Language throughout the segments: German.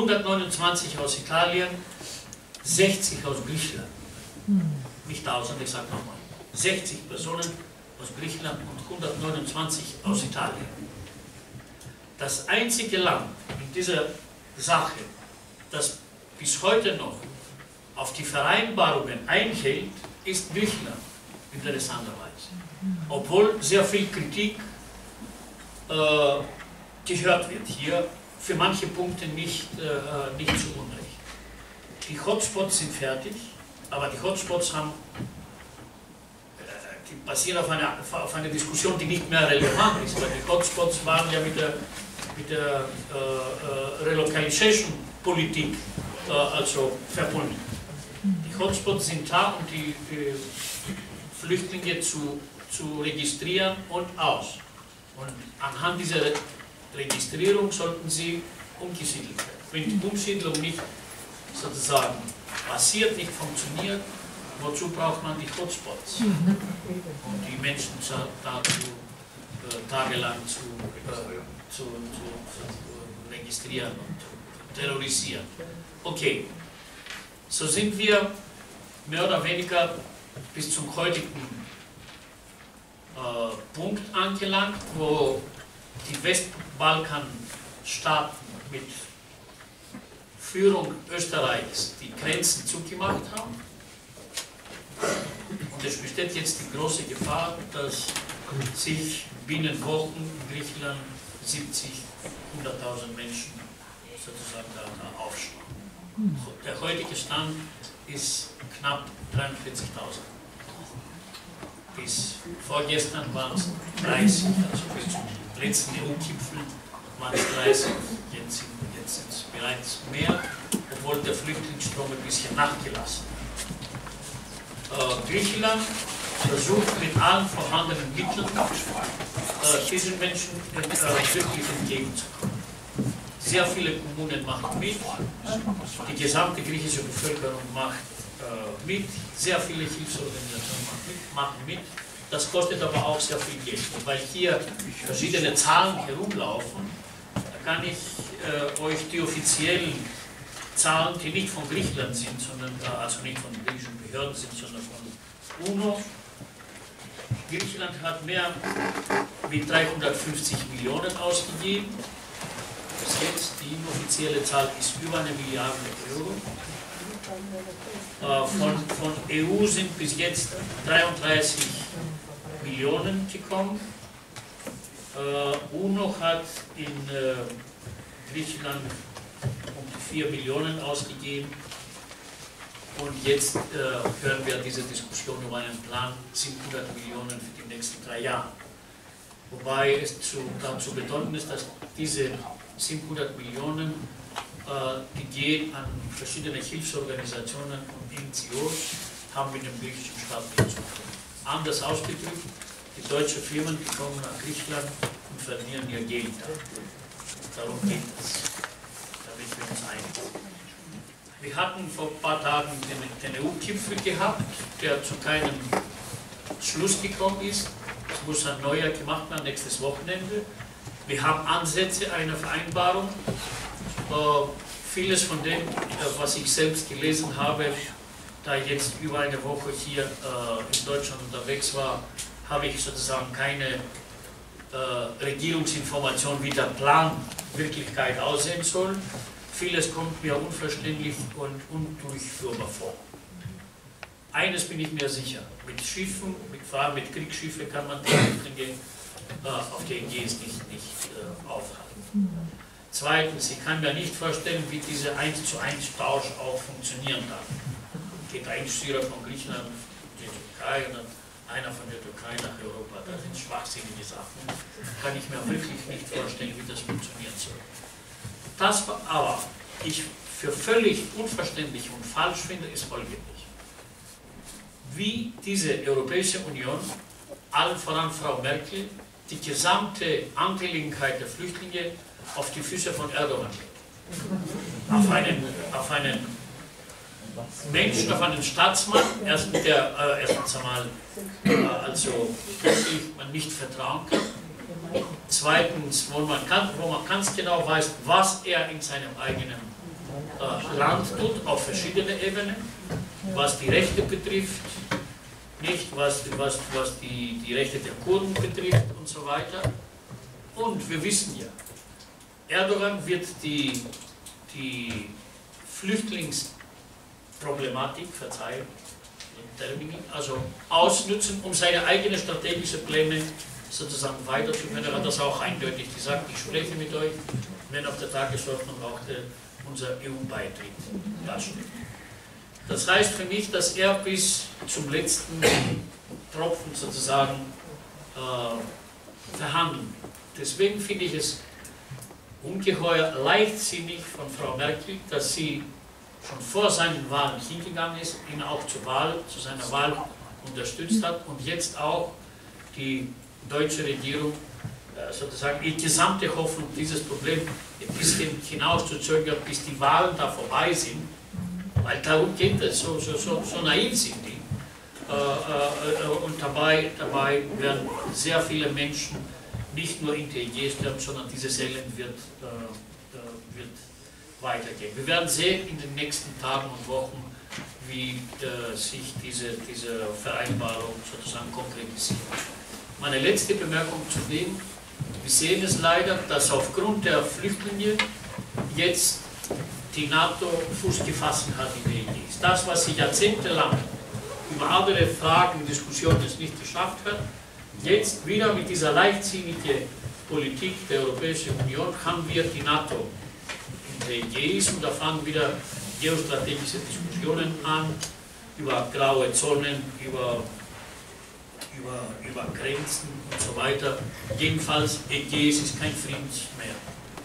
129 aus Italien, 60 aus Griechenland. Nicht 1000, ich sage nochmal. 60 Personen aus Griechenland und 129 aus Italien. Das einzige Land in dieser Sache, das bis heute noch auf die Vereinbarungen einhält, ist Griechenland, interessanterweise. Obwohl sehr viel Kritik gehört wird hier, für manche Punkte nicht zu Unrecht. Die Hotspots sind fertig, aber die Hotspots die basieren auf einer Diskussion, die nicht mehr relevant ist, weil die Hotspots waren ja mit der Relocalization-Politik also verbunden. Die Hotspots sind da, um die Flüchtlinge zu registrieren und aus. Und anhand dieser Registrierung sollten sie umgesiedelt werden. Wenn die Umsiedlung nicht sozusagen passiert, nicht funktioniert, wozu braucht man die Hotspots? Um die Menschen dazu tagelang zu registrieren und terrorisieren. Okay, so sind wir mehr oder weniger bis zum heutigen Punkt angelangt, wo die Westbalkanstaaten mit Führung Österreichs die Grenzen zugemacht haben. Und es besteht jetzt die große Gefahr, dass sich binnen Wochen in Griechenland 70.000, 100.000 Menschen sozusagen da aufschlagen. Der heutige Stand ist knapp 43.000. Bis vorgestern waren es 30, also bis zum letzten EU-Gipfel waren es 30, jetzt sind es bereits mehr, obwohl der Flüchtlingsstrom ein bisschen nachgelassen hat. Griechenland versucht mit allen vorhandenen Mitteln diesen Menschen wirklich entgegenzukommen. Sehr viele Kommunen machen mit, die gesamte griechische Bevölkerung macht mit, sehr viele Hilfsorganisationen machen mit. Das kostet aber auch sehr viel Geld. Und weil hier verschiedene Zahlen herumlaufen, kann ich euch die offiziellen Zahlen, die nicht von Griechenland sind, sondern also nicht von den griechischen Behörden sind, sondern von UNO. Griechenland hat mehr wie 350 Millionen ausgegeben. Bis jetzt, die inoffizielle Zahl ist über 1 Milliarde Euro. Von EU sind bis jetzt 33 Millionen gekommen. UNO hat in Griechenland um die 4 Millionen ausgegeben. Und jetzt hören wir diese Diskussion über einen Plan 700 Millionen für die nächsten 3 Jahre. Wobei es dazu betonen ist, dass diese 700 Millionen die gehen an verschiedene Hilfsorganisationen und NGOs, haben mit dem griechischen Staat nichts zu tun. Anders ausgedrückt, die deutschen Firmen, die kommen nach Griechenland und verdienen ihr Geld da. Darum geht es, damit wir uns einigen. Wir hatten vor ein paar Tagen den EU-Gipfel gehabt, der zu keinem Schluss gekommen ist. Es muss ein neuer gemacht werden, nächstes Wochenende. Wir haben Ansätze einer Vereinbarung. Vieles von dem, was ich selbst gelesen habe, da ich jetzt über eine Woche hier in Deutschland unterwegs war, habe ich sozusagen keine Regierungsinformation, wie der Plan Wirklichkeit aussehen soll. Vieles kommt mir unverständlich und undurchführbar vor. Eines bin ich mir sicher, mit Schiffen, vor allem mit Kriegsschiffen kann man die Flüchtlinge auf der Ägäis nicht aufhalten. Zweitens, ich kann mir nicht vorstellen, wie dieser 1:1 Tausch auch funktionieren kann. Geht ein Syrer von Griechenland in die Türkei und dann einer von der Türkei nach Europa. Das sind schwachsinnige Sachen. Kann ich mir wirklich nicht vorstellen, wie das funktionieren soll. Das aber ich für völlig unverständlich und falsch finde, ist folgendes. Wie diese Europäische Union, allen voran Frau Merkel, die gesamte Angelegenheit der Flüchtlinge auf die Füße von Erdogan legt. Auf einen Menschen, auf einen Staatsmann, erstens einmal also wirklich man nicht vertrauen kann. Zweitens, wo man ganz genau weiß, was er in seinem eigenen Land tut, auf verschiedene Ebenen, was die Rechte betrifft, nicht was die Rechte der Kurden betrifft und so weiter. Und wir wissen ja, Erdogan wird die Flüchtlingsproblematik, verzeihen, also ausnutzen, um seine eigenen strategischen Pläne sozusagen weiterzuführen. Er hat das auch eindeutig gesagt, ich spreche mit euch, wenn auf der Tagesordnung auch unser EU-Beitritt dasteht. Das heißt für mich, dass er bis zum letzten Tropfen sozusagen verhandeln. Deswegen finde ich es ungeheuer leichtsinnig von Frau Merkel, dass sie schon vor seinen Wahlen hingegangen ist, ihn auch zu seiner Wahl unterstützt hat und jetzt auch die deutsche Regierung sozusagen die gesamte Hoffnung, dieses Problem ein bisschen hinauszuzögern, bis die Wahlen da vorbei sind, weil darum geht es, so naiv sind die. Und dabei werden sehr viele Menschen nicht nur in TG sterben, sondern dieses Elend wird weitergehen. Wir werden sehen in den nächsten Tagen und Wochen, wie sich diese Vereinbarung sozusagen konkretisiert. Meine letzte Bemerkung zu dem: Wir sehen es leider, dass aufgrund der Flüchtlinge jetzt die NATO Fuß gefasst hat in der Idee. Das, was sie jahrzehntelang über andere Fragen, Diskussionen es nicht geschafft hat, jetzt wieder mit dieser leichtsinnigen Politik der Europäischen Union haben wir die NATO in der Idee und da fangen wieder geostrategische Diskussionen an über graue Zonen, über Grenzen und so weiter. Jedenfalls, Ägäis ist kein Friedensmeer.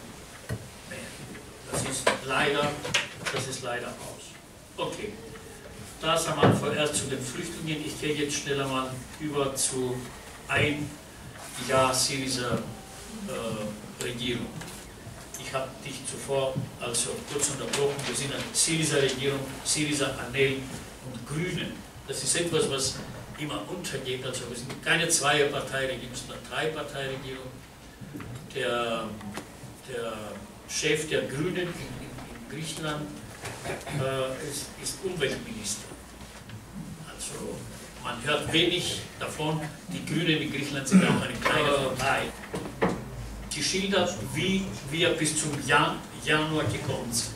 Das ist leider aus. Okay, das einmal vorerst zu den Flüchtlingen. Ich gehe jetzt schneller mal über zu ein Jahr Syriza Regierung. Ich habe dich zuvor also kurz unterbrochen. Wir sind eine Syriza-Regierung, Syriza, ANEL und Grüne. Das ist etwas, was immer untergeht. Also wir sind keine Zweierparteiregierung, sondern Dreiparteiregierung. Der Chef der Grünen in Griechenland ist Umweltminister. Also man hört wenig davon. Die Grünen in Griechenland sind auch eine kleine Partei. Geschildert, wie wir bis zum Januar gekommen sind.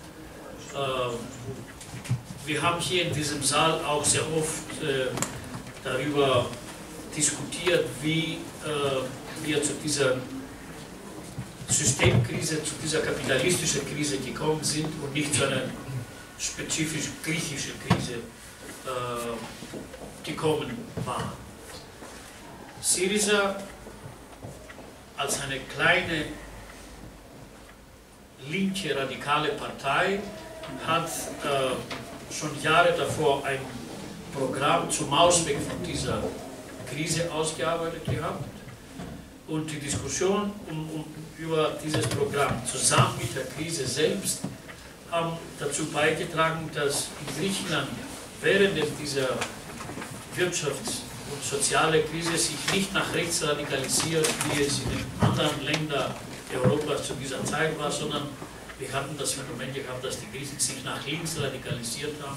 Wir haben hier in diesem Saal auch sehr oft darüber diskutiert, wie wir zu dieser Systemkrise, zu dieser kapitalistischen Krise gekommen sind und nicht zu einer spezifisch griechischen Krise gekommen waren. Syriza als eine kleine linke radikale Partei hat schon Jahre davor ein Programm zum Ausweg von dieser Krise ausgearbeitet gehabt und die Diskussion über dieses Programm zusammen mit der Krise selbst haben dazu beigetragen, dass in Griechenland während dieser Wirtschafts- und soziale Krise sich nicht nach rechts radikalisiert, wie es in den anderen Ländern Europas zu dieser Zeit war, sondern wir hatten das Phänomen gehabt, dass die Griechen sich nach links radikalisiert haben.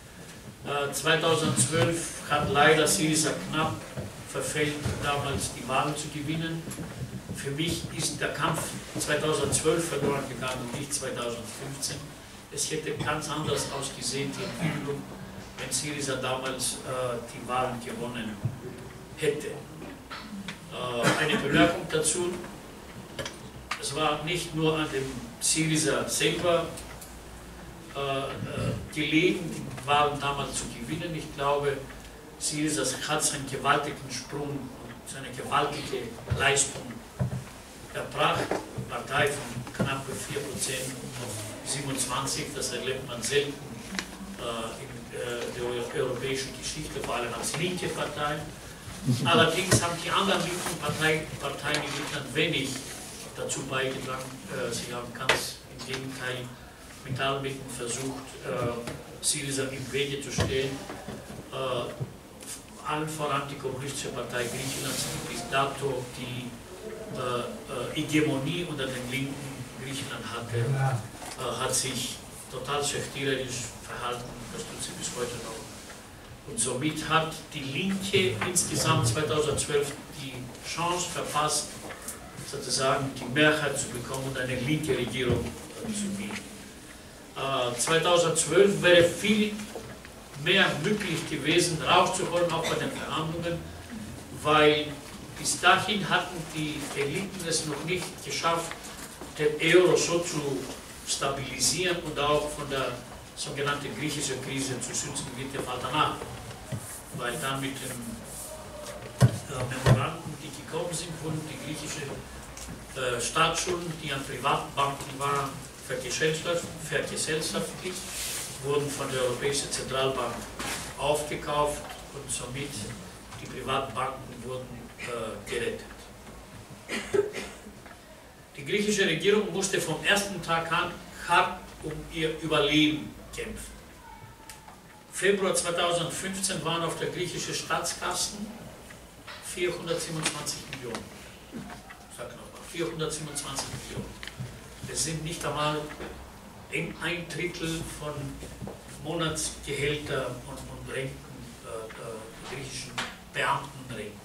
2012 hat leider Syriza knapp verfehlt, damals die Wahlen zu gewinnen. Für mich ist der Kampf 2012 verloren gegangen und nicht 2015. Es hätte ganz anders ausgesehen, die Entwicklung, wenn Syriza damals die Wahlen gewonnen hätte. Eine Bemerkung dazu: Es war nicht nur an dem Syriza selber gelegen, die Wahlen damals zu gewinnen. Ich glaube, Syriza hat einen gewaltigen Sprung und eine gewaltige Leistung erbracht. Eine Partei von knapp 4% auf 27%, das erlebt man selten in der europäischen Geschichte, vor allem als linke Partei. Allerdings haben die anderen linken Parteien in Griechenland wenig dazu beigetragen. Sie haben ganz im Gegenteil mit allen Mitteln versucht, Syriza im Wege zu stehen. Allen voran die Kommunistische Partei Griechenlands, die bis dato die Hegemonie unter den Linken Griechenland hatte, hat sich total sekterisch verhalten, das tut sie bis heute noch. Und somit hat die Linke insgesamt 2012 die Chance verpasst, sozusagen die Mehrheit zu bekommen und eine linke Regierung zu bilden. 2012 wäre viel mehr möglich gewesen, rauszuholen, auch bei den Verhandlungen, weil bis dahin hatten die Eliten es noch nicht geschafft, den Euro so zu stabilisieren und auch von der sogenannten griechischen Krise zu schützen, wie der Fall danach. Weil dann mit den Memoranden, die gekommen sind, wurden die griechischen Staatsschulden, die an Privatbanken waren, vergesellschaftlicht, wurden von der Europäischen Zentralbank aufgekauft und somit die Privatbanken wurden gerettet. Die griechische Regierung musste vom ersten Tag an hart um ihr Überleben kämpfen. Februar 2015 waren auf der griechischen Staatskassen 427 Millionen. Ich sage nochmal, 427 Millionen. Es sind nicht einmal ein Drittel von Monatsgehältern und Renten, griechischen Beamtenrenten.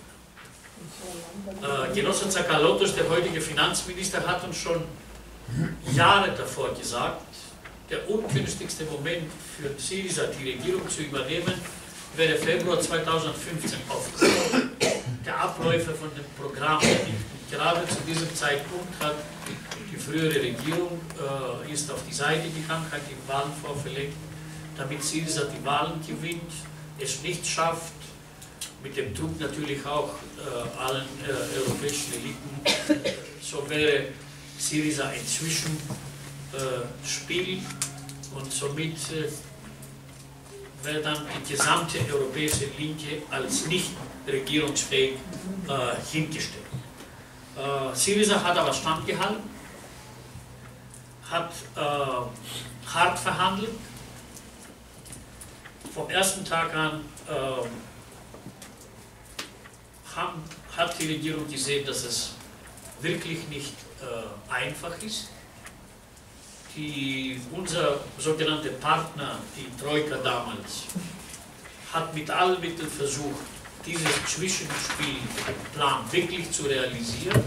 Genosse Zakalotos, der heutige Finanzminister, hat uns schon Jahre davor gesagt, der ungünstigste Moment für Syriza, die Regierung zu übernehmen, wäre Februar 2015 aufgrund der Abläufe von dem Programm. Gerade zu diesem Zeitpunkt hat die frühere Regierung ist auf die Seite gegangen, hat die Wahlen vorverlegt, damit Syriza die Wahlen gewinnt, es nicht schafft, mit dem Druck natürlich auch allen europäischen Eliten, so wäre Syriza ein Zwischenspiel und somit wäre dann die gesamte europäische Linke als nicht regierungsfähig hingestellt. Syriza hat aber standgehalten, hat hart verhandelt. Vom ersten Tag an hat die Regierung gesehen, dass es wirklich nicht einfach ist. Unser sogenannter Partner, die Troika damals, hat mit allen Mitteln versucht, dieses Zwischenspielplan wirklich zu realisieren.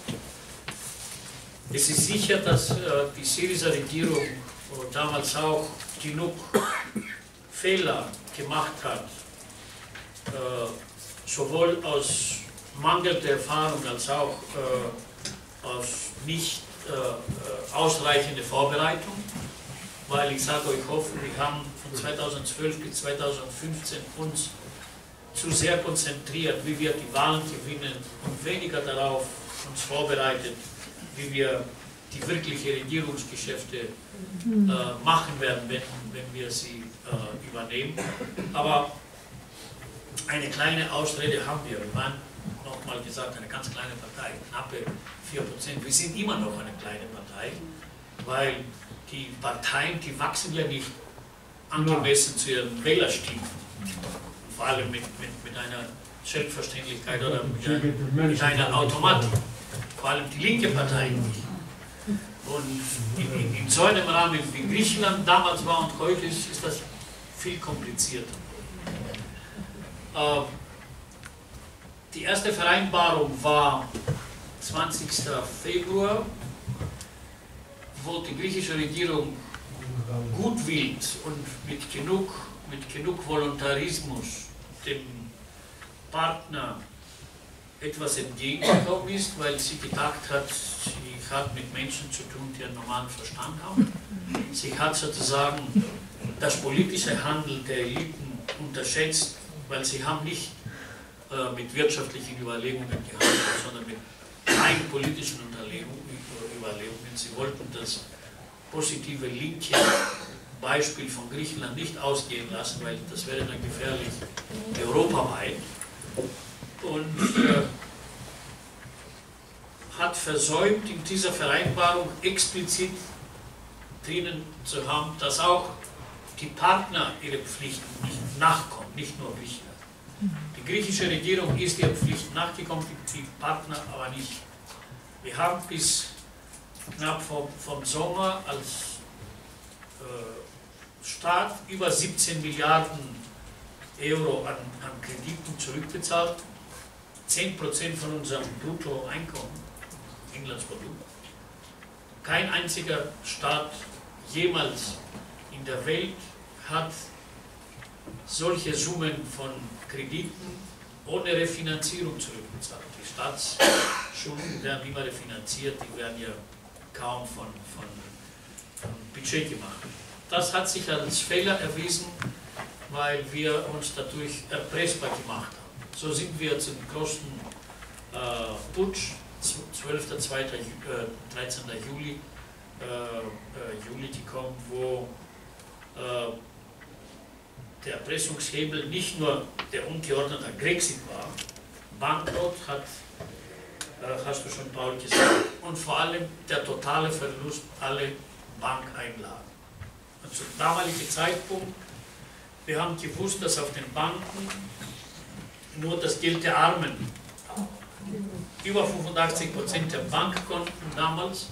Es ist sicher, dass die Syriza-Regierung damals auch genug Fehler gemacht hat, sowohl aus mangelnder Erfahrung als auch aus nicht ausreichende Vorbereitung, weil ich sage euch offen, wir haben von 2012 bis 2015 uns zu sehr konzentriert, wie wir die Wahlen gewinnen und weniger darauf uns vorbereitet, wie wir die wirklichen Regierungsgeschäfte machen werden, wenn wir sie übernehmen. Aber eine kleine Ausrede haben wir. Wir waren, nochmal gesagt, eine ganz kleine Partei, knappe 4%. Wir sind immer noch eine kleine Partei, weil die Parteien, die wachsen ja nicht angemessen zu ihren Wählerstimmen. Vor allem mit einer Selbstverständlichkeit oder mit einer Automatik. Vor allem die linke Partei nicht. Und in so einem Rahmen wie Griechenland damals war und heute ist das viel komplizierter. Die erste Vereinbarung war 20. Februar, wo die griechische Regierung gutwillig und mit genug Voluntarismus dem Partner etwas entgegengekommen ist, weil sie gedacht hat, sie hat mit Menschen zu tun, die einen normalen Verstand haben. Sie hat sozusagen das politische Handeln der Eliten unterschätzt, weil sie haben nicht mit wirtschaftlichen Überlegungen gehandelt, sondern mit rein politischen Überlegungen. Sie wollten das positive linke Beispiel von Griechenland nicht ausgehen lassen, weil das wäre dann gefährlich europaweit. Und hat versäumt, in dieser Vereinbarung explizit drinnen zu haben, dass auch die Partner ihre Pflichten nicht nachkommen, nicht nur Griechenland. Die griechische Regierung ist ihren Pflichten nachgekommen, die Partner aber nicht. Wir haben bis knapp vom Sommer, als Staat über 17 Milliarden Euro an Krediten zurückbezahlt, 10% von unserem Bruttoeinkommen, Inlandsprodukt. Kein einziger Staat jemals in der Welt hat solche Summen von Krediten ohne Refinanzierung zurückbezahlt. Die Staatsschulden werden immer refinanziert, die werden ja kaum von Budget gemacht. Das hat sich als Fehler erwiesen, weil wir uns dadurch erpressbar gemacht haben. So sind wir zum großen Putsch, 12. 2. 13. Juli gekommen, wo der Erpressungshebel nicht nur der ungeordnete Grexit war, Bankrott hast du schon, Paul, gesagt, und vor allem der totale Verlust aller Bankeinlagen. Und zum damaligen Zeitpunkt, wir haben gewusst, dass auf den Banken nur das Geld der Armen, über 85% der Bankkonten damals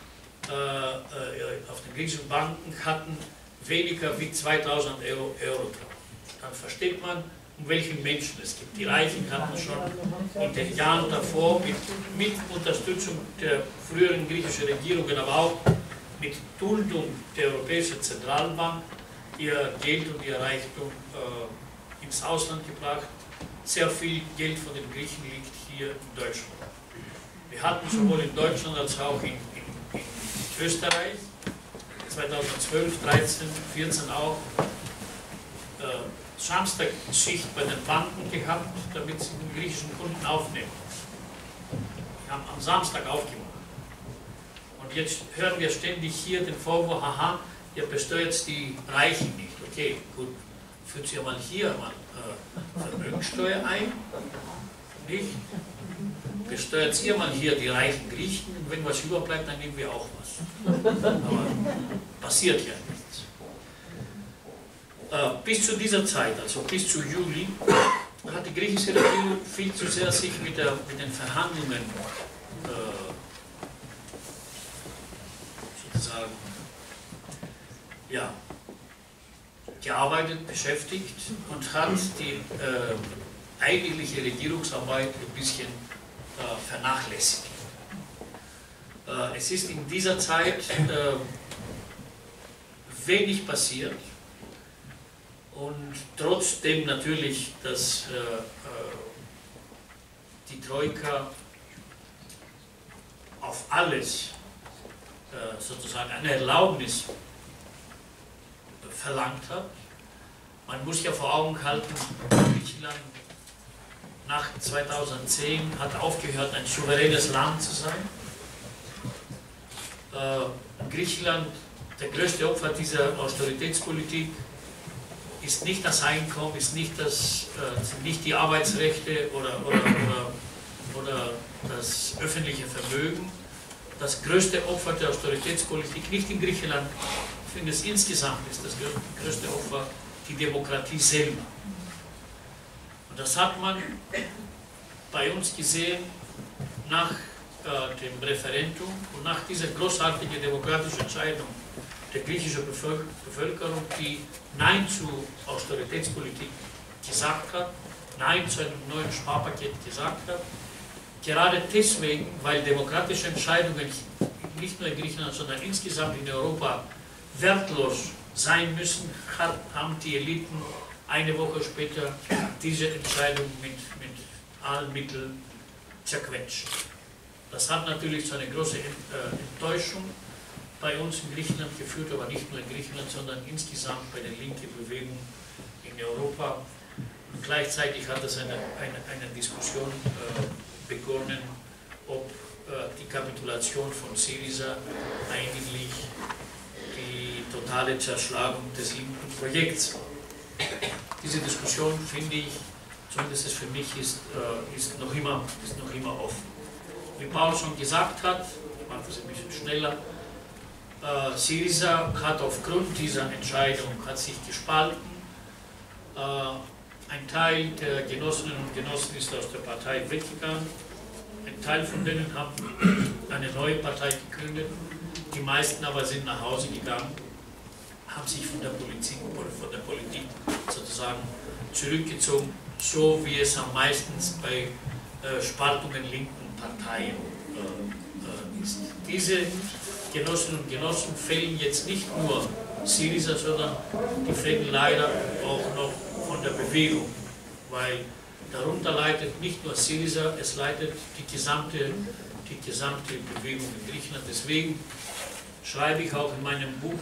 auf den griechischen Banken hatten weniger wie 2000 Euro drauf. Dann versteht man, um welchen Menschen es geht. Die Reichen hatten schon in den Jahren davor mit Unterstützung der früheren griechischen Regierungen, aber auch mit Duldung der Europäischen Zentralbank ihr Geld und ihr Reichtum ins Ausland gebracht. Sehr viel Geld von den Griechen liegt hier in Deutschland. Wir hatten sowohl in Deutschland als auch in Österreich 2012, 13, 14 auch Samstagschicht bei den Banken gehabt, damit sie den griechischen Kunden aufnehmen. Wir haben am Samstag aufgemacht. Und jetzt hören wir ständig hier den Vorwurf, aha, ihr besteuert die Reichen nicht. Okay, gut, führt ihr mal hier mal Vermögensteuer ein, nicht? Besteuert ihr mal hier die reichen Griechen, und wenn was überbleibt, dann nehmen wir auch was. Aber passiert ja nichts. Bis zu dieser Zeit, also bis zu Juli, hat die griechische Regierung viel zu sehr sich mit den Verhandlungen sozusagen gearbeitet, beschäftigt und hat die eigentliche Regierungsarbeit ein bisschen vernachlässigt. Es ist in dieser Zeit wenig passiert und trotzdem natürlich, dass die Troika auf alles sozusagen eine Erlaubnis verlangt hat. Man muss ja vor Augen halten, Griechenland nach 2010 hat aufgehört, ein souveränes Land zu sein. Griechenland, der größte Opfer dieser Austeritätspolitik, ist nicht das Einkommen, ist nicht sind nicht die Arbeitsrechte oder das öffentliche Vermögen. Das größte Opfer der Austeritätspolitik, nicht in Griechenland, ich finde es insgesamt ist das größte Opfer die Demokratie selber. Und das hat man bei uns gesehen nach dem Referendum und nach dieser großartigen demokratischen Entscheidung der griechischen Bevölkerung, die Nein zur Austeritätspolitik gesagt hat, Nein zu einem neuen Sparpaket gesagt hat. Gerade deswegen, weil demokratische Entscheidungen nicht nur in Griechenland, sondern insgesamt in Europa wertlos sein müssen, haben die Eliten eine Woche später diese Entscheidung mit allen Mitteln zerquetscht. Das hat natürlich zu einer großen Enttäuschung bei uns in Griechenland geführt, aber nicht nur in Griechenland, sondern insgesamt bei der linken Bewegung in Europa. Und gleichzeitig hat es eine Diskussion begonnen, ob die Kapitulation von Syriza eigentlich die totale Zerschlagung des linken Projekts war. Diese Diskussion, finde ich, zumindest für mich, ist noch immer offen. Wie Paul schon gesagt hat, ich mache das ein bisschen schneller, Syriza hat aufgrund dieser Entscheidung sich gespalten. Ein Teil der Genossinnen und Genossen ist aus der Partei weggegangen. Ein Teil von denen haben eine neue Partei gegründet. Die meisten aber sind nach Hause gegangen, haben haben sich von der Politik sozusagen zurückgezogen, so wie es am meisten bei Spaltungen linken Parteien ist. Diese Genossinnen und Genossen fehlen jetzt nicht nur Syriza, sondern die fehlen leider auch noch von der Bewegung, weil darunter leidet nicht nur Syriza, es leidet die gesamte Bewegung in Griechenland. Deswegen schreibe ich auch in meinem Buch,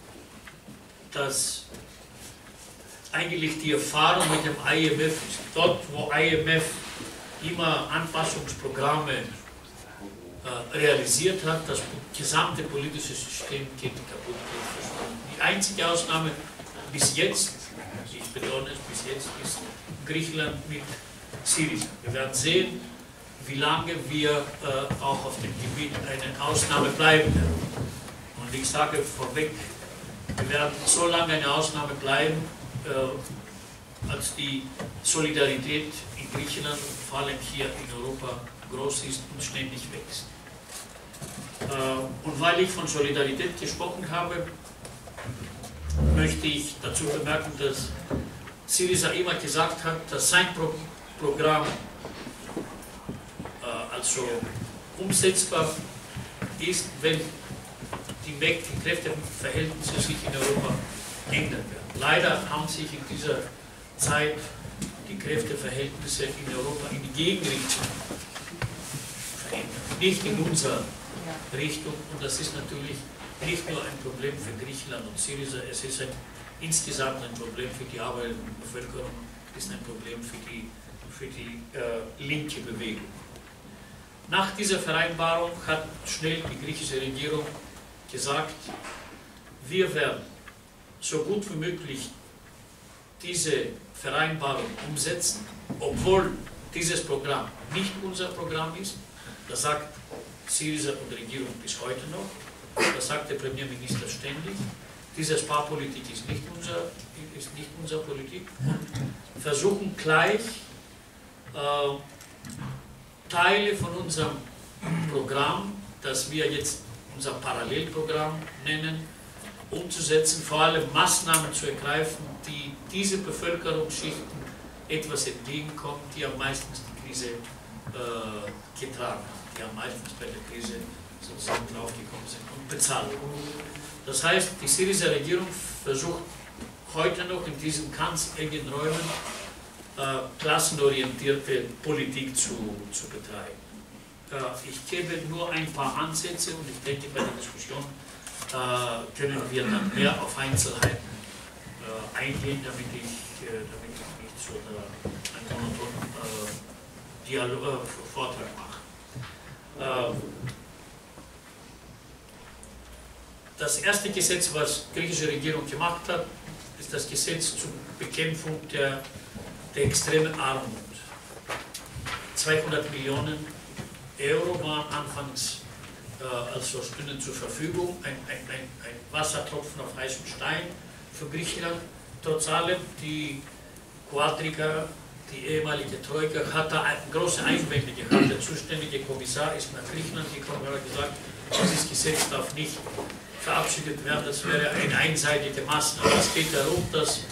dass eigentlich die Erfahrung mit dem IMF ist. Dort, wo IMF immer Anpassungsprogramme realisiert hat, das gesamte politische System geht kaputt. Die einzige Ausnahme bis jetzt, ich betone es, bis jetzt ist Griechenland mit Syriza. Wir werden sehen, wie lange wir auch auf dem Gebiet eine Ausnahme bleiben werden. Und ich sage vorweg, wir werden so lange eine Ausnahme bleiben, als die Solidarität in Griechenland und vor allem hier in Europa groß ist und ständig wächst. Und weil ich von Solidarität gesprochen habe, möchte ich dazu bemerken, dass Syriza immer gesagt hat, dass sein Programm also umsetzbar ist, wenn die Kräfteverhältnisse sich in Europa ändern werden. Leider haben sich in dieser Zeit die Kräfteverhältnisse in Europa in die Gegenrichtung verändert, nicht in unserer Richtung. Und das ist natürlich nicht nur ein Problem für Griechenland und Syriza, es ist insgesamt ein Problem für die arbeitende Bevölkerung, es ist ein Problem für die linke Bewegung. Nach dieser Vereinbarung hat schnell die griechische Regierung gesagt, wir werden so gut wie möglich diese Vereinbarung umsetzen, obwohl dieses Programm nicht unser Programm ist. Das sagt Syriza und die Regierung bis heute noch. Das sagt der Premierminister ständig. Diese Sparpolitik ist nicht unsere Politik. Und versuchen gleich Teile von unserem Programm, das wir jetzt unser Parallelprogramm nennen, umzusetzen, vor allem Maßnahmen zu ergreifen, die diese Bevölkerungsschichten etwas entgegenkommen, die am meisten die Krise getragen haben, die am meisten bei der Krise sozusagen draufgekommen sind und bezahlt. Das heißt, die syrische Regierung versucht heute noch in diesen ganz engen Räumen klassenorientierte Politik zu betreiben. Ich gebe nur ein paar Ansätze und ich denke, bei der Diskussion können wir dann mehr auf Einzelheiten eingehen, damit ich nicht so einen monotonen Vortrag mache. Das erste Gesetz, was die griechische Regierung gemacht hat, ist das Gesetz zur Bekämpfung der extremen Armut. 200 Millionen Euro waren anfangs also stünden zur Verfügung, ein Wassertropfen auf heißem Stein für Griechenland. Trotz allem, die Quadriga, die ehemalige Troika, hat da große Einwände gehabt. Der zuständige Kommissar ist nach Griechenland gekommen und hat gesagt, dieses Gesetz darf nicht verabschiedet werden, das wäre eine einseitige Maßnahme. Es geht darum, dass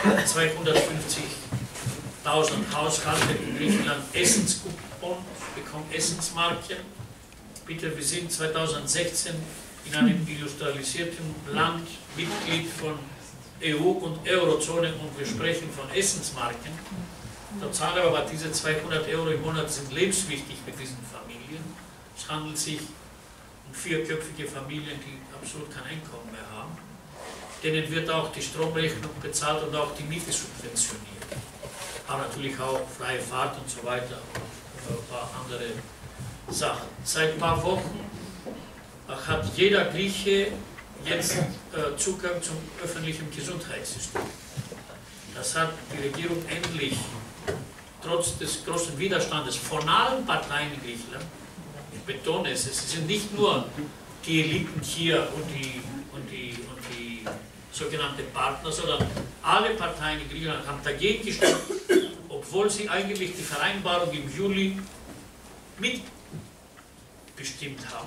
250.000 Haushalte in Griechenland Essenskupons bekommen, Essensmarken. Bitte, wir sind 2016 in einem industrialisierten Land, Mitglied von EU und Eurozone und wir sprechen von Essensmarken. Total aber diese 200 Euro im Monat sind lebenswichtig mit diesen Familien. Es handelt sich um vierköpfige Familien, die absolut kein Einkommen mehr haben. Denen wird auch die Stromrechnung bezahlt und auch die Miete subventioniert. Aber natürlich auch freie Fahrt und so weiter und ein paar andere Sachen. Seit ein paar Wochen hat jeder Grieche jetzt Zugang zum öffentlichen Gesundheitssystem. Das hat die Regierung endlich, trotz des großen Widerstandes von allen Parteien in Griechenland, ich betone es, es sind nicht nur die Eliten hier und die sogenannten Partner, sondern alle Parteien in Griechenland haben dagegen gestimmt, obwohl sie eigentlich die Vereinbarung im Juli mitbewegt gestimmt haben,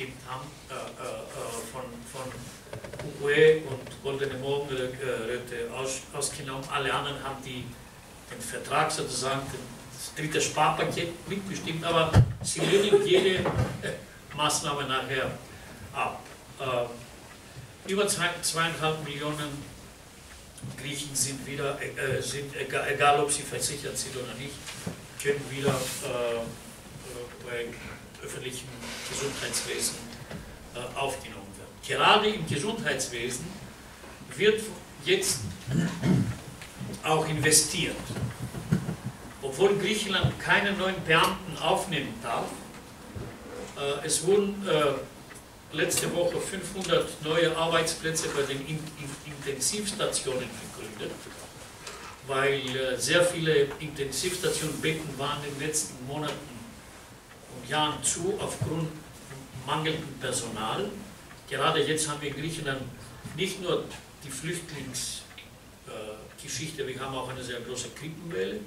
von UQE und Goldene Morgenröte ausgenommen. Alle anderen haben den Vertrag sozusagen, das dritte Sparpaket mitbestimmt, aber sie lehnen jede Maßnahme nachher ab. Über 2,5 Millionen Griechen sind wieder, egal ob sie versichert sind oder nicht, können wieder bei öffentlichem Gesundheitswesen aufgenommen werden. Gerade im Gesundheitswesen wird jetzt auch investiert. Obwohl Griechenland keine neuen Beamten aufnehmen darf, es wurden letzte Woche 500 neue Arbeitsplätze bei den Intensivstationen gegründet, weil sehr viele Intensivstationenbetten waren in den letzten Monaten und Jahren zu aufgrund mangelndem Personal. Gerade jetzt haben wir in Griechenland nicht nur die Flüchtlingsgeschichte, wir haben auch eine sehr große Grippenwelle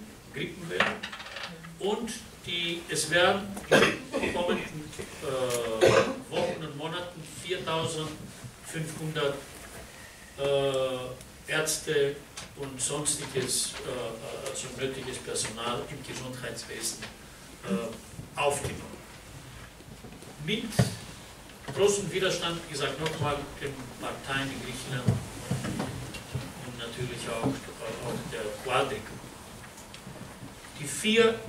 und es werden in den kommenden Wochen und Monaten 4.500 Ärzte und sonstiges, also nötiges Personal im Gesundheitswesen aufgenommen. Mit großem Widerstand, wie gesagt, nochmal den Parteien in Griechenland und natürlich auch der Quadric. Die vier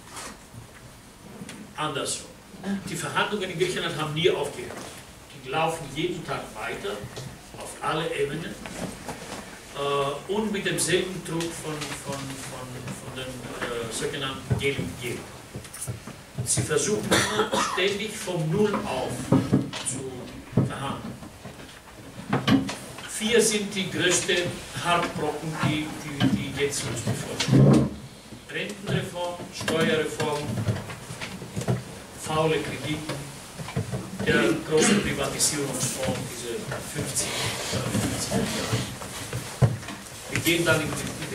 andersrum. Die Verhandlungen in Griechenland haben nie aufgehört. Die laufen jeden Tag weiter, auf alle Ebenen und mit demselben Druck von den sogenannten gelben Geber. Sie versuchen ständig vom Null auf zu verhandeln. 4 sind die größten Hartbrocken, die jetzt uns bevorstehen. Rentenreform, Steuerreform, faule Kredite, der große Privatisierungsfonds, diese 50 Jahre. Wir gehen dann in